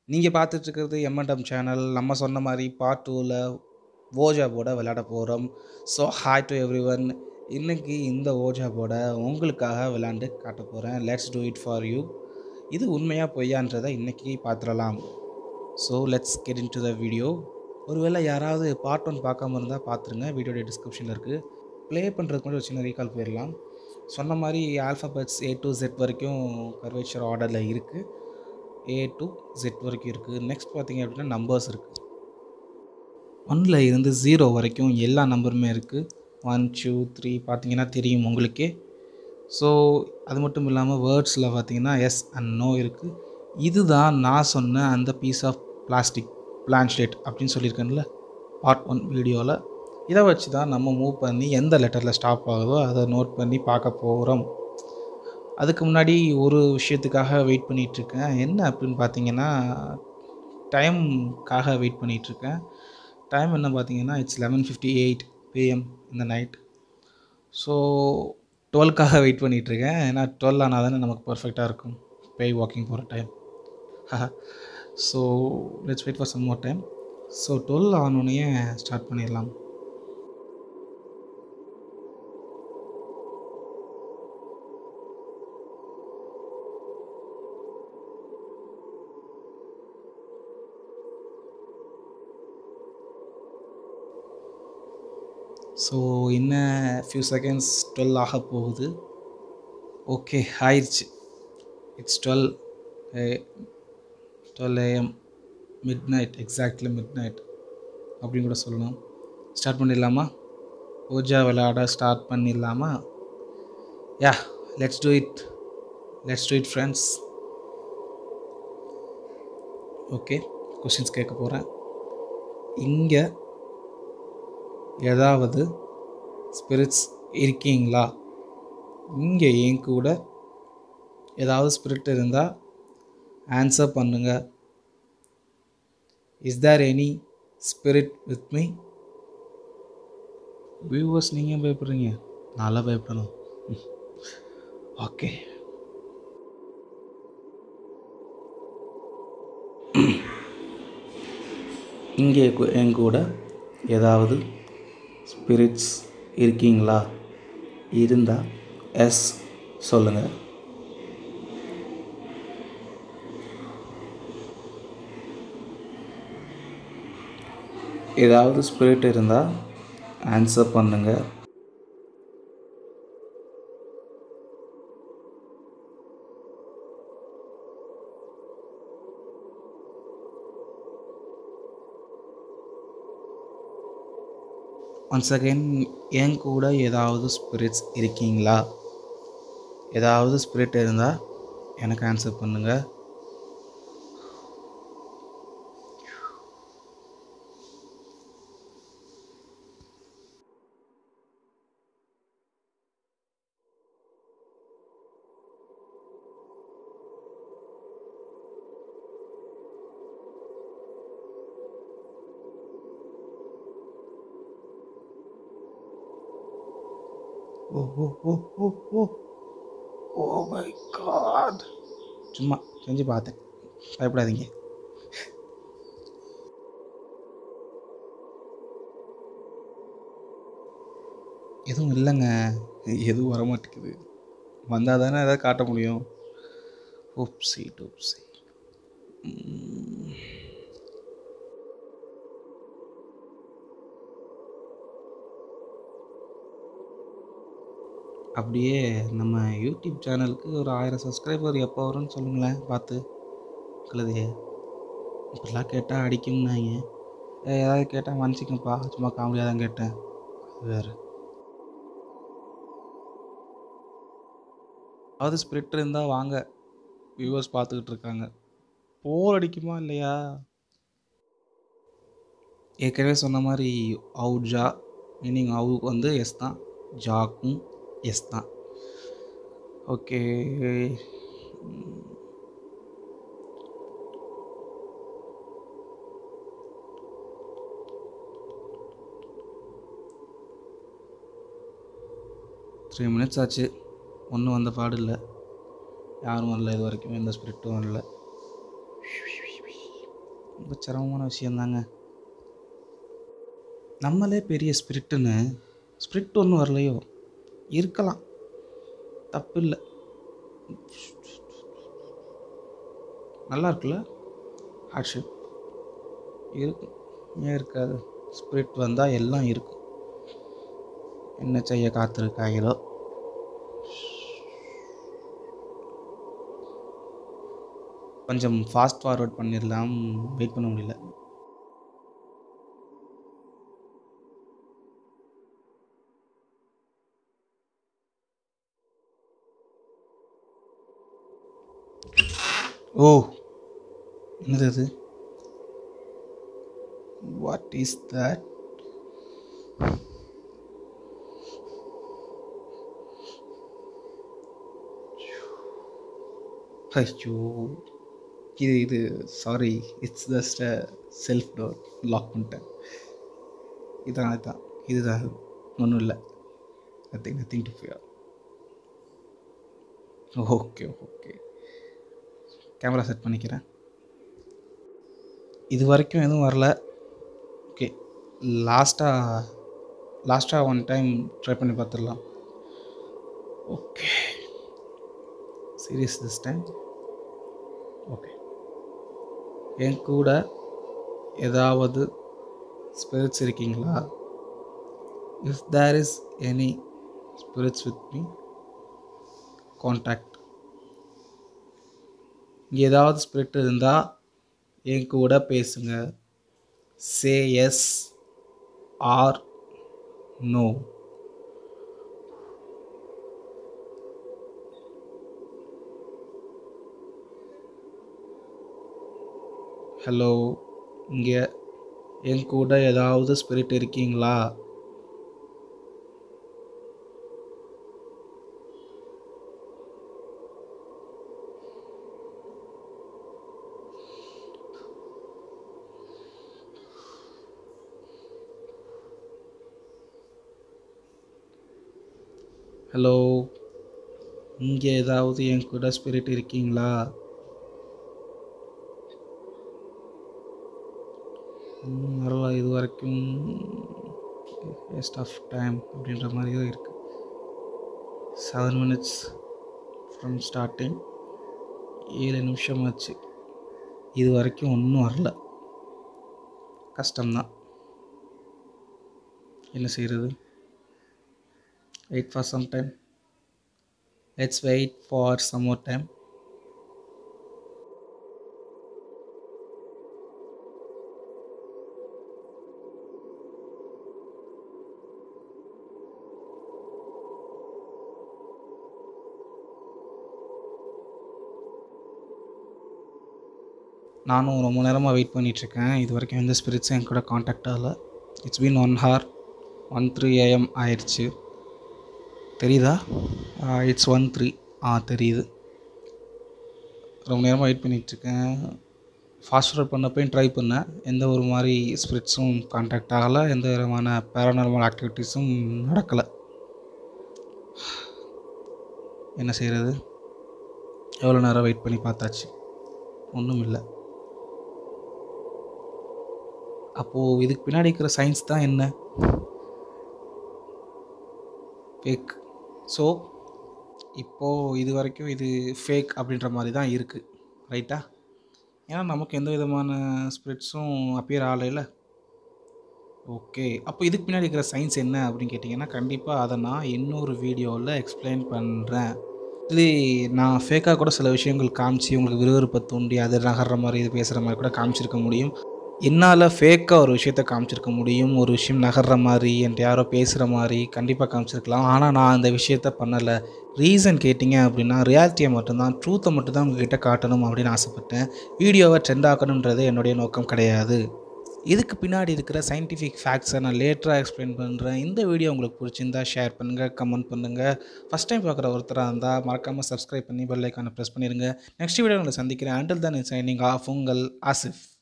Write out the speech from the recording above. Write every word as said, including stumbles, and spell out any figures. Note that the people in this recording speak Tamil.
நீங்கள் பார்த்துட்ருக்கிறது எம்என்டம் சேனல். நம்ம சொன்ன மாதிரி பார்ட் டூவில் ஓஜா போர்டை விளையாட போகிறோம். So hi to everyone. இன்றைக்கி இந்த ஓஜா போர்டை உங்களுக்காக விளையாண்டு காட்ட போகிறேன். Let's do it for you. இது உண்மையாக பொய்யான்றதை இன்றைக்கி பார்த்துடலாம். So let's get into the video. ஒருவேளை யாராவது பார்ட் ஒன் பார்க்காம இருந்தால் பார்த்துருங்க, வீடியோடைய டிஸ்கிரிப்ஷனில் இருக்குது. ப்ளே பண்ணுறதுக்கு முன்னாடி ஒரு சின்ன ரீகால் போயிடலாம். சொன்ன மாதிரி ஆல்ஃபபெட்ஸ் ஏ டு ஜெட் வரைக்கும் கர்வேச்சர் ஆர்டரில் இருக்குது. ஏ டு ஜெட் வரைக்கும் இருக்குது. நெக்ஸ்ட் பார்த்திங்க அப்படின்னா நம்பர்ஸ் இருக்குது. ஒன்னில் இருந்து ஜீரோ வரைக்கும் எல்லா நம்பருமே இருக்குது. ஒன் டூ த்ரீ பார்த்திங்கன்னா தெரியும் உங்களுக்கே. ஸோ அது மட்டும் இல்லாமல் வேர்ட்ஸில் பார்த்திங்கன்னா எஸ் அண்ட் நோ இருக்குது. இதுதான் நான் சொன்ன அந்த பீஸ் ஆஃப் பிளாஸ்டிக் பிளான்ஷேட் அப்படின்னு சொல்லியிருக்கேன்ல பார்ட் ஒன் வீடியோவில். இதை வச்சு தான் நம்ம மூவ் பண்ணி எந்த லெட்டரில் ஸ்டாப் ஆகுதோ அதை நோட் பண்ணி பார்க்க போகிறோம். அதுக்கு முன்னாடி ஒரு விஷயத்துக்காக வெயிட் பண்ணிகிட்ருக்கேன். என்ன அப்படின்னு பார்த்தீங்கன்னா, டைமுக்காக வெயிட் பண்ணிகிட்ருக்கேன். டைம் என்ன பார்த்தீங்கன்னா, it's eleven fifty eight PM இந்த நைட். ஸோ டுவெல்க்காக வெயிட் பண்ணிகிட்ருக்கேன். ஏன்னா டுவெல் ஆனால் தானே நமக்கு பர்ஃபெக்டாக இருக்கும் பேய் வாக்கிங் போகிற time. So let's wait for some more time. So twelve ஆனோடனே ஸ்டார்ட் பண்ணிடலாம். ஸோ இன்னும் ஃபியூ செகண்ட்ஸ் டுவெல் ஆக போகுது. ஓகே ஆயிடுச்சு. It's twelve twelve AM midnight, exactly midnight அப்படின்னு கூட சொல்லலாம். ஸ்டார்ட் பண்ணிடலாமா? ஓஜா விளையாட ஸ்டார்ட் பண்ணிடலாமா? Yeah, let's do it let's do it friends. Okay, questions கேட்க போகிறேன். இங்கே ஏதாவது ஸ்பிரிட்ஸ் இருக்கீங்களா? இங்கே என் கூட ஏதாவது ஸ்பிரிட் இருந்தால் ஆன்சர் பண்ணுங்க. Is there any spirit with me? Viewers நீங்கள் பயப்படுறீங்க, நல்லா பயப்படணும். ஓகே, இங்கே என் கூட ஏதாவது ஸ்பிரிட்ஸ் இருக்கீங்களா? இருந்தால் எஸ் சொல்லுங்கள். ஏதாவது ஸ்பிரிட் இருந்தால் ஆன்சர் பண்ணுங்கள். ஒன்ஸ் அகெயின், என் கூட ஏதாவது ஸ்பிரிட்ஸ் இருக்கீங்களா? ஏதாவது ஸ்பிரிட் இருந்தால் எனக்கு ஆன்சர் பண்ணுங்கள். Oh oh oh oh oh oh my God. சும்மா செஞ்சு பார்த்தேன், பயப்படாதீங்க. எதுவும் இல்லைங்க, எதுவும் வரமாட்டேங்குது. வந்தால் தானே எதாவது காட்ட முடியும். ஓப்ஸி டோப்ஸி. அப்படியே நம்ம யூடியூப் சேனலுக்கு ஒரு ஆயிரம் சப்ஸ்கிரைபர் எப்போ வரும்னு சொல்லுங்களேன் பார்த்து. கழுதையே இப்படிலாம் கேட்டால் அடிக்கும்னாங்க. ஏதாவது கேட்டால் மன்னிச்சிங்கப்பா, சும்மா காமெடியாக தான் கேட்டேன். அது வேறு. அதாவது ஸ்பிரிட் இருந்தால் வாங்க, வியூவர்ஸ் பார்த்துக்கிட்டு இருக்காங்க. போர் அடிக்குமா இல்லையா? ஏற்கனவே சொன்ன மாதிரி அவுஜா மீனிங் அவுக்கு வந்து எஸ் தான், ஜாக்கும் எஸ் தான். ஓகே, த்ரீ மினிட்ஸ் ஆச்சு, ஒன்றும் வந்த பாடு இல்லை. யாரும் வரல, இது வரைக்கும் எந்த ஸ்பிரிட்டும் வரல. ரொம்ப சிரமமான விஷயந்தாங்க. நம்மளே பெரிய ஸ்பிரிட்டுன்னு ஸ்பிரிட் ஒன்றும் வரலையோ, இருக்கலாம், தப்பு இல்லை. நல்லா இருக்குல்ல ஹார்ட்ஷிப்? இருக்கும், ஏன் இருக்காது? ஸ்பிரிட் வந்தால் எல்லாம் இருக்கும். என்ன செய்ய காத்திருக்காங்களோ. கொஞ்சம் ஃபாஸ்ட் ஃபார்வர்ட் பண்ணிடலாம், வெயிட் பண்ண முடியல. ஓ, என்னது அது? What is that? ஐயோ, இது இது sorry, it's just a self door, lock பண்ணிட்டேன். இதான் இதுதான் இதுதான் ஒன்றும் இல்லை, nothing nothing to fear. Okay okay, camera set பண்ணிக்கிறேன். இது வரைக்கும் எதுவும் வரல. ஓகே, லாஸ்ட்டாக லாஸ்ட்டாக ஒன் டைம் ட்ரை பண்ணி பார்த்துடலாம். Okay, serious this time. Okay, என் கூட ஏதாவது ஸ்பிரிட்ஸ் இருக்கீங்களா? If there is any spirits with me, contact. இங்கே ஏதாவது ஸ்பிரிட் இருந்தால் என் கூட பேசுங்க. Say yes or no. Hello, இங்கே என் கூட ஏதாவது ஸ்பிரிட் இருக்கீங்களா? ஹலோ, இங்கே ஏதாவது என் கூட ஸ்பிரிட் இருக்கீங்களா? வரல இது வரைக்கும், வேஸ்ட் ஆஃப் டைம் அப்படின்ற மாதிரி தான் இருக்குது. செவன் மினிட்ஸ் ஃப்ரம் ஸ்டார்டிங், ஏழு நிமிஷம் ஆச்சு, இது வரைக்கும் ஒன்றும் வரல. கஷ்டம்தான், என்ன செய்கிறது? Wait for some time. Let's wait for some more time. நானும் ரொம்ப நேரமாக வெயிட் பண்ணிகிட்ருக்கேன். இது வரைக்கும் எந்த ஸ்பிரிட்ஸும் என் கூட காண்டாக்ட் ஆகலை. It's been one hour, one three AM ஆயிடுச்சு. தெரியுதா? இட்ஸ் ஒன் த்ரீ ஆ தெரியுது. ரொம்ப நேரமாக வெயிட் பண்ணிகிட்ருக்கேன். ஃபாஸ்ட் ஃபார்வர்ட் பண்ணப்பையும் ட்ரை பண்ணேன், எந்த ஒரு மாதிரி ஸ்பிரிட்ஸும் காண்டாக்ட் ஆகலை, எந்த விதமான பேரானார்மல் ஆக்டிவிட்டீஸும் நடக்கலை. என்ன செய்கிறது? எவ்வளோ நேரம் வெயிட் பண்ணி பார்த்தாச்சு, ஒன்றும் இல்லை. அப்போது இதுக்கு பின்னாடி இருக்கிற சயின்ஸ் தான் என்ன? ஃபேக். ஸோ இப்போது இது வரைக்கும் இது ஃபேக் அப்படின்ற மாதிரி தான் இருக்குது, ரைட்டா? ஏன்னா நமக்கு எந்த விதமான ஸ்பிரிட்ஸும் அப்பியர் ஆகலைல. ஓகே, அப்போ இதுக்கு பின்னாடி இருக்கிற சயின்ஸ் என்ன அப்படின்னு கேட்டிங்கன்னா, கண்டிப்பாக அதை நான் இன்னொரு வீடியோவில் எக்ஸ்பிளைன் பண்ணுறேன். இது நான் ஃபேக்காக கூட சில விஷயங்கள் காமிச்சு உங்களுக்கு விறுவிறுப்பை தூண்டி அது நகர்ற மாதிரி இது பேசுகிற மாதிரி கூட காமிச்சிருக்க முடியும். என்னால் ஃபேக்காக ஒரு விஷயத்த காமிச்சிருக்க முடியும், ஒரு விஷயம் நகர்ற மாதிரி என்கிட்ட யாரோ பேசுகிற மாதிரி கண்டிப்பாக காமிச்சிருக்கலாம். ஆனால் நான் அந்த விஷயத்த பண்ணலை. ரீசன் கேட்டிங்க அப்படின்னா, ரியாலிட்டியை மட்டும்தான், ட்ரூத்தை மட்டும்தான் உங்கள்கிட்ட காட்டணும் அப்படின்னு ஆசைப்பட்டேன். வீடியோவை ட்ரெண்ட் ஆக்கணுன்றது என்னுடைய நோக்கம் கிடையாது. இதுக்கு பின்னாடி இருக்கிற சயின்டிஃபிக் ஃபேக்ட்ஸை நான் லேட்டராக எக்ஸ்பிளைன் பண்ணுறேன். இந்த வீடியோ உங்களுக்கு பிடிச்சிருந்தா ஷேர் பண்ணுங்கள், கமெண்ட் பண்ணுங்கள். ஃபஸ்ட் டைம் பார்க்குற ஒருத்தராக இருந்தால் மறக்காமல் சப்ஸ்கிரைப் பண்ணி பெல் ஐக்கானை ப்ரெஸ் பண்ணிடுங்க. நெக்ஸ்ட் வீடியோ உங்களை சந்திக்கிறேன். அண்டில் தென் சைனிங் ஆஃப், உங்கள் ஆசிஃப்.